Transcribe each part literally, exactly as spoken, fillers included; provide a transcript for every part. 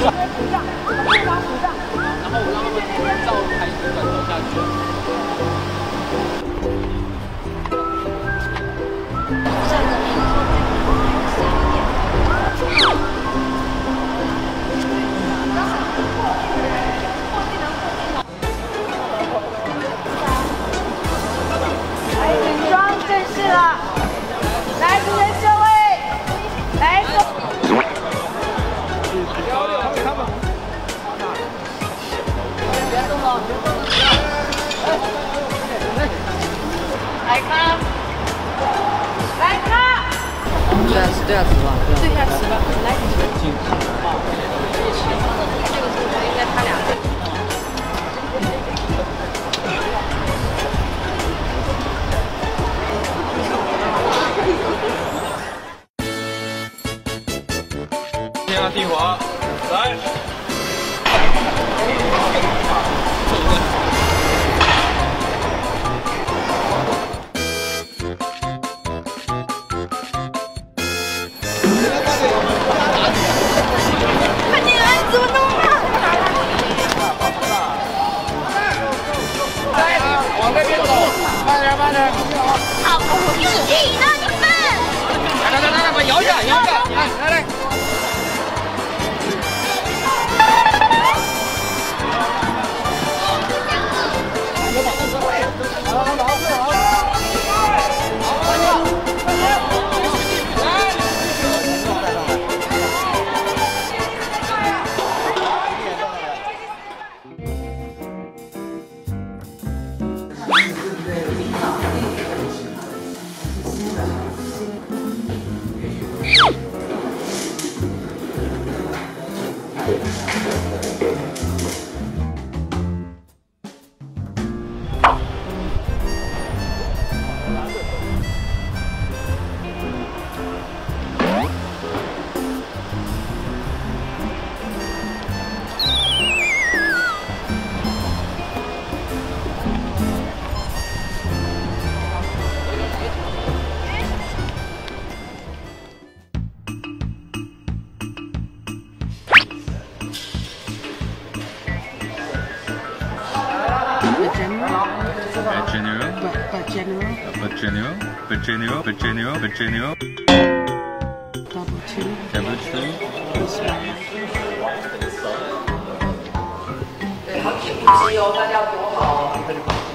然后我让他们照台球转动下去。 下个名说这个小一点。 来，主人各位，来，他们，别动了，别动了，来看，来看， 对下吃，对下吃吧， 对下吃吧，来， 进去。 这个是应该他俩。 天啊，地滑，来。 快点啊！你怎么弄啊？ 来，往那边走，慢点，慢点。 好，有劲啊，你们！ 来来来来，把摇下，摇下，来来来。 General, but general, but general, but general, but general, but general. Double two, double two. This one. 对，好几部机哦，大家要多好哦。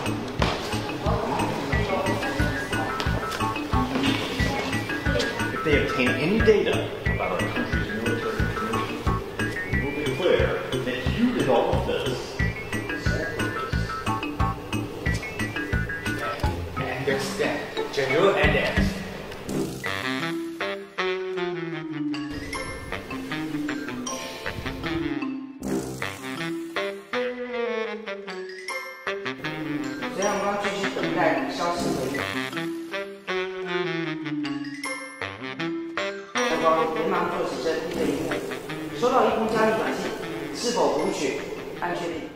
If they obtain any data about our country's military community, we will declare that you did all of this. Understand, General Adams. 所以我们要继续等待消息回应。报告连忙做起身应对一幕，收到一封加密短信，是否读取？按确定。